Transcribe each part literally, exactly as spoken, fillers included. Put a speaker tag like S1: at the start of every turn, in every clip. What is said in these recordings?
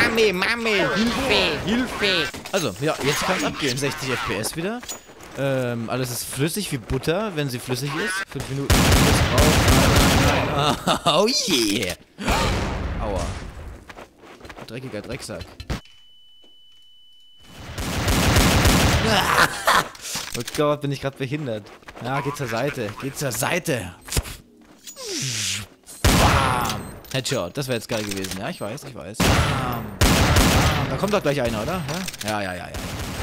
S1: Mami, Mami, Hilfe, Hilfe. Also, ja, jetzt kann es abgehen. sechzig F P S wieder. Ähm, alles ist flüssig wie Butter, wenn sie flüssig ist. Fünf Minuten drauf. Oh yeah. Aua. Dreckiger Drecksack. Oh Gott, bin ich gerade behindert. Ja, geht zur Seite. Geht zur Seite. Bam. Headshot. Das wäre jetzt geil gewesen. Ja, ich weiß, ich weiß. Bam. Da kommt doch gleich einer, oder? Ja, ja, ja, ja.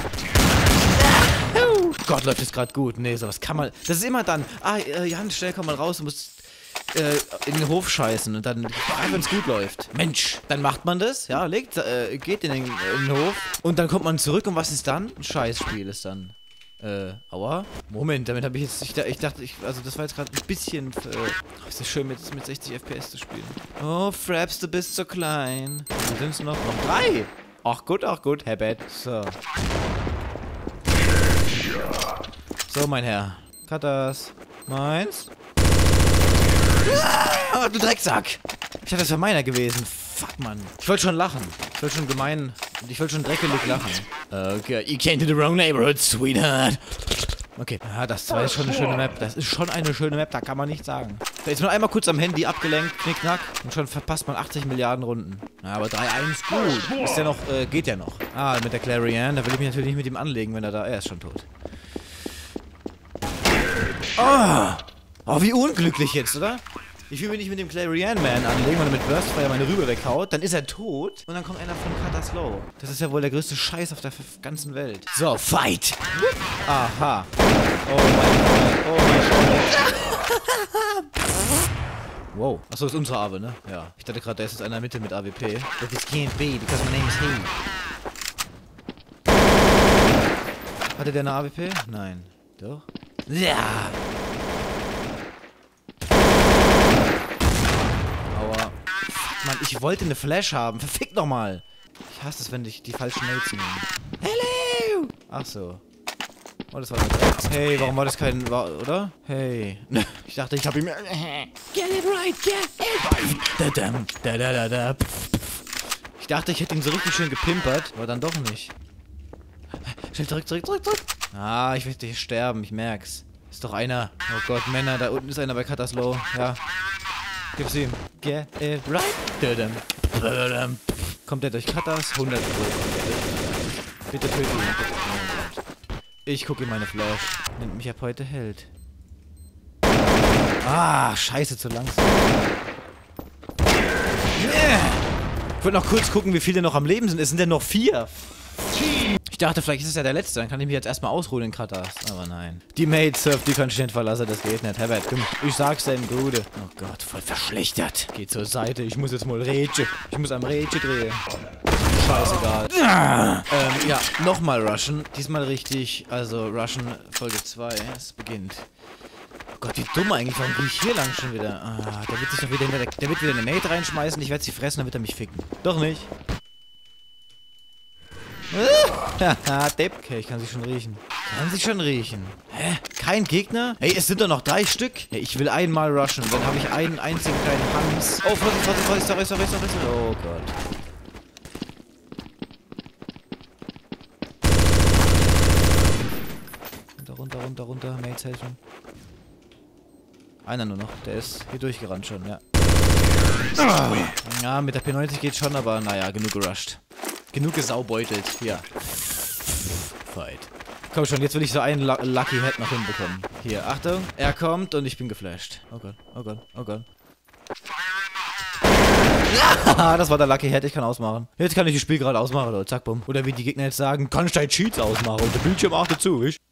S1: Gott, läuft das gerade gut. Nee, sowas kann man... Das ist immer dann... Ah, äh, Jan, schnell, komm mal raus. Du musst äh, in den Hof scheißen. Und dann... Ah, wenn es gut läuft. Mensch, dann macht man das. Ja, legt, äh, geht in den, in den Hof. Und dann kommt man zurück. Und was ist dann? Ein Scheißspiel ist dann. Äh, aua. Moment, damit habe ich jetzt... Ich, ich dachte, ich... Also, das war jetzt gerade ein bisschen... Äh, ist das schön, mit, mit sechzig F P S zu spielen. Oh, Fraps, du bist so klein. Wie sind es noch? Noch drei. Ach gut, ach gut, Herbert. So. So, mein Herr. Katas. Meins. Ah, du Drecksack. Ich dachte, das wäre meiner gewesen. Fuck, Mann. Ich wollte schon lachen. Ich wollte schon gemein... Ich wollte schon dreckelig lachen. Okay, you came to the wrong neighborhood, sweetheart. Okay. Ja, das zwei ist schon eine schöne Map. Das ist schon eine schöne Map, da kann man nichts sagen. Da ist nur einmal kurz am Handy abgelenkt, knickknack. Und schon verpasst man achtzig Milliarden Runden. Ja, aber drei eins, gut. Ist ja noch, äh, geht ja noch. Ah, mit der Clarion, da will ich mich natürlich nicht mit ihm anlegen, wenn er da... Er ist schon tot. Oh, oh, wie unglücklich jetzt, oder? Ich will mich nicht mit dem Clarion Man anlegen, wenn er mit Burstfire meine Rübe weghaut. Dann ist er tot und dann kommt einer von Katas Low. Das ist ja wohl der größte Scheiß auf der ganzen Welt. So, fight! Aha. Oh mein Gott. Oh mein Gott. Wow. Achso, ist unsere Ave, ne? Ja. Ich dachte gerade, da ist jetzt einer in der Mitte mit A W P. But this can't be, because my name is he. Hatte der eine A W P? Nein. Doch? Ja! Aua. Mann, ich wollte eine Flash haben. Verfickt nochmal! Ich hasse es, wenn ich die falschen Mates nehme. Hello! Ach so. Oh, das war das. Hey, warum war das kein... War, oder? Hey. Ich dachte, ich hab ihm... Get it right, get it right! Da, da, da, da. Ich dachte, ich hätte ihn so richtig schön gepimpert, aber dann doch nicht. Schnell zurück, zurück, zurück, zurück! Ah, ich werde hier sterben, ich merk's. Ist doch einer. Oh Gott, Männer, da unten ist einer bei Katas Low. Ja. Gib's ihm. Get it right. Kommt der durch Katas? hundert Pro. Bitte töte ihn. Ich gucke in meine Flash. Nennt mich ab heute Held. Ah, scheiße, zu langsam. Ich wollte noch kurz gucken, wie viele noch am Leben sind. Es sind ja noch vier. Ich dachte, vielleicht ist es ja der letzte, dann kann ich mich jetzt erstmal ausruhen in Katas. Aber nein. Die Mates, auf die kann ich nicht verlassen, das geht nicht. Herbert, komm, ich sag's deinem Gude. Oh Gott, voll verschlechtert. Geh zur Seite, ich muss jetzt mal Rätsche. Ich muss am Rätsche drehen. Scheißegal. Ah, ähm, ja, nochmal rushen. Diesmal richtig, also rushen Folge zwei. Es beginnt. Oh Gott, wie dumm eigentlich. Warum bin ich hier lang schon wieder? Ah, der wird sich doch wieder, der, der wird wieder eine Nate reinschmeißen. Ich werde sie fressen, dann wird er mich ficken. Doch nicht. Haha, Depp. Okay, ich kann sie schon riechen. Kann sie schon riechen. Hä? Kein Gegner? Hey, es sind doch noch drei Stück. Hey, ich will einmal rushen. Dann habe ich einen einzigen kleinen Hans. Oh, Vorsicht, Vorsicht, Vorsicht, sorry, sorry, sorry, sorry. Oh Gott. Runter, runter, runter, runter. Mates helfen. Einer nur noch. Der ist hier durchgerannt schon, ja. Ah. Ja, mit der P neunzig geht schon, aber naja, genug gerusht. Genug gesaubeutelt. Hier. Fight. Komm schon, jetzt will ich so einen Lu Lucky Head noch hinbekommen. Hier, Achtung. Er kommt und ich bin geflasht. Oh Gott, oh Gott, oh Gott. Ja, das war der Lucky Head, ich kann ausmachen. Jetzt kann ich das Spiel gerade ausmachen, Leute. Zack, bumm. Oder wie die Gegner jetzt sagen, kann ich deine Cheats ausmachen und der Bildschirm achtet zu, ich.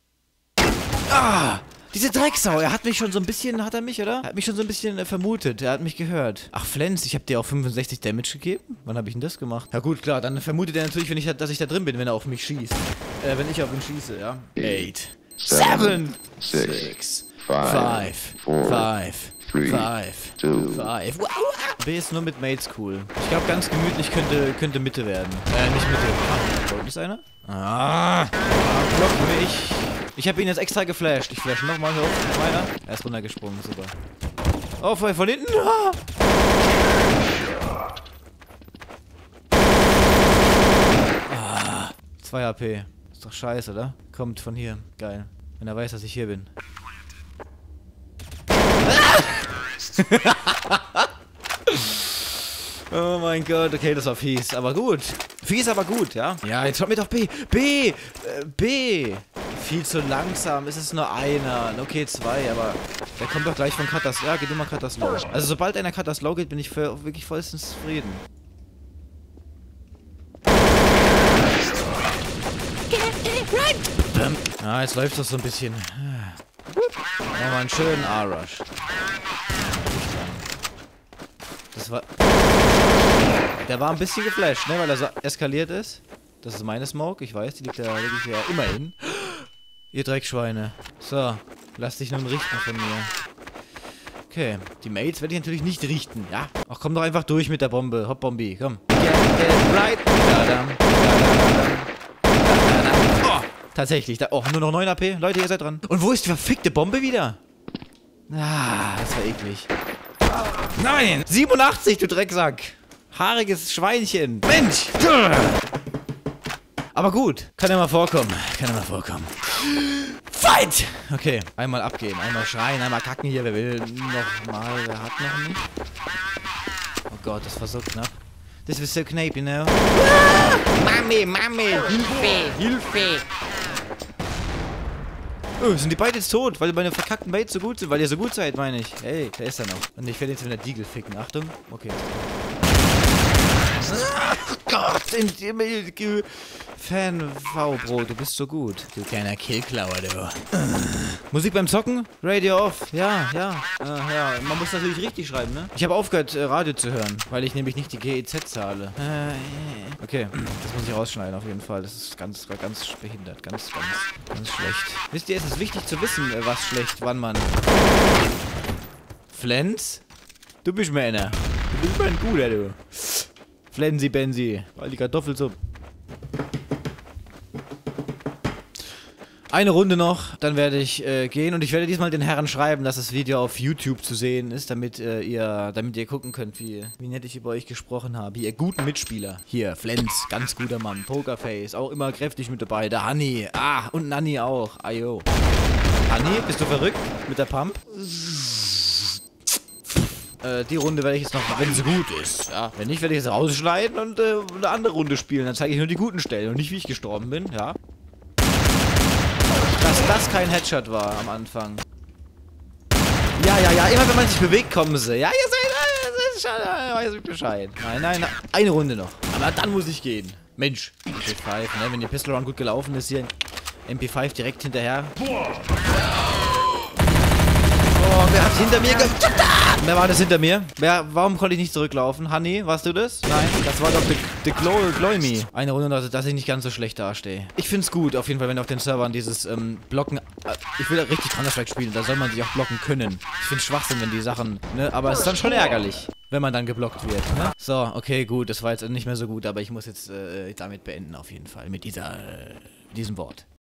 S1: Ah! Diese Drecksau, er hat mich schon so ein bisschen, hat er mich, oder? Er hat mich schon so ein bisschen äh, vermutet, er hat mich gehört. Ach, Flens, ich habe dir auch fünfundsechzig Damage gegeben? Wann habe ich denn das gemacht? Ja gut, klar, dann vermutet er natürlich, wenn ich, dass ich da drin bin, wenn er auf mich schießt. Äh, wenn ich auf ihn schieße, ja. Eight, seven, six, five, five, five, five. B ist nur mit Mates cool. Ich glaube, ganz gemütlich könnte, könnte Mitte werden. Äh, nicht Mitte. Ah, da ist einer? Ah, block mich. Ich habe ihn jetzt extra geflasht. Ich flash nochmal hier hoch. Meiner. Er ist runtergesprungen, super. Oh, von, von hinten. Ah. zwei H P. Ist doch scheiße, oder? Kommt von hier. Geil. Wenn er weiß, dass ich hier bin. Oh mein Gott, okay, das war fies, aber gut. Fies, aber gut, ja? Ja, jetzt schaut mir doch B. B! Äh, B! Viel zu langsam, es ist nur einer. Okay, zwei, aber der kommt doch gleich von Katas. Ja, geh du mal Katas Low. Also sobald einer Katas Low geht, bin ich für, wirklich vollstens zufrieden. Ah, jetzt läuft das so ein bisschen. Machen wir mal einen schönen A-Rush. Das war... Der war ein bisschen geflasht, ne? Weil er so eskaliert ist. Das ist meine Smoke, ich weiß, die liegt da wirklich ja immerhin. Ihr Dreckschweine. So, lass dich nun richten von mir. Okay, die Mates werde ich natürlich nicht richten, ja? Ach, komm doch einfach durch mit der Bombe. Hopp, Bombi, komm. Get, get right. Da-dam, da-dam, da-dam. Oh, tatsächlich. Da, oh, nur noch neun A P. Leute, ihr seid dran. Und wo ist die verfickte Bombe wieder? Ah, das war eklig. Nein! siebenundachtzig, du Drecksack! Haariges Schweinchen! Mensch! Aber gut, kann ja mal vorkommen. Kann ja mal vorkommen. Fight! Okay, einmal abgehen, einmal schreien, einmal kacken hier. Wer will noch mal? Wer hat noch nicht? Oh Gott, das war so knapp. This was so knapp, you know? Ah! Mami, Mami! Hilfe! Hilfe! Oh, sind die beide jetzt tot, weil meine verkackten Baits so gut sind, weil ihr so gut seid, meine ich. Hey, da ist er noch. Und ich werde jetzt mit der Deagle ficken. Achtung. Okay. Ach Gott, in die Fan V, Bro, du bist so gut. Du kleiner Killklauer, du. Musik beim Zocken? Radio off. Ja, ja. Äh, ja, man muss natürlich richtig schreiben, ne? Ich habe aufgehört, äh, Radio zu hören, weil ich nämlich nicht die G E Z zahle. Äh, okay, das muss ich rausschneiden auf jeden Fall. Das ist ganz, ganz behindert. Ganz, ganz, ganz schlecht. Wisst ihr, es ist wichtig zu wissen, äh, was schlecht, wann man... Flens? Du bist mir einer. Du bist mir ein Guter, du. Flensi Benzi, weil die Kartoffelsuppe. Eine Runde noch, dann werde ich äh, gehen und ich werde diesmal den Herren schreiben, dass das Video auf YouTube zu sehen ist, damit äh, ihr damit ihr gucken könnt, wie, wie nett ich über euch gesprochen habe. Ihr guten Mitspieler. Hier, Flens, ganz guter Mann. Pokerface, auch immer kräftig mit dabei. Der Hanni, ah, und Nanni auch. Ayo. Hanni, bist du verrückt mit der Pump? Äh, die Runde werde ich jetzt noch, wenn sie gut ist. Ja. Wenn nicht, werde ich jetzt rausschneiden und äh, eine andere Runde spielen. Dann zeige ich nur die guten Stellen und nicht, wie ich gestorben bin, ja. Dass das kein Headshot war am Anfang. Ja, ja, ja, immer wenn man sich bewegt, kommen sie. Ja, ihr seid, das ist schon, äh, weiß ich Bescheid. Nein, nein, nein, eine Runde noch. Aber dann muss ich gehen. Mensch, M P fünf, ne, wenn die Pistol Round gut gelaufen ist, hier M P fünf direkt hinterher. Oh, wer hat hinter mir ge... Wer war das hinter mir? Wer, warum konnte ich nicht zurücklaufen? Hanni, warst du das? Nein, das war doch der Glowy. Eine Runde, dass, dass ich nicht ganz so schlecht dastehe. Ich find's gut, auf jeden Fall, wenn auf den Servern dieses ähm, Blocken... Äh, ich will richtig Counter-Strike spielen, da soll man sich auch blocken können. Ich find's Schwachsinn, wenn die Sachen... Ne, aber es ist dann schon ärgerlich, wenn man dann geblockt wird, ne? So, okay, gut, das war jetzt nicht mehr so gut, aber ich muss jetzt äh, damit beenden, auf jeden Fall. Mit dieser... Äh, diesem Wort.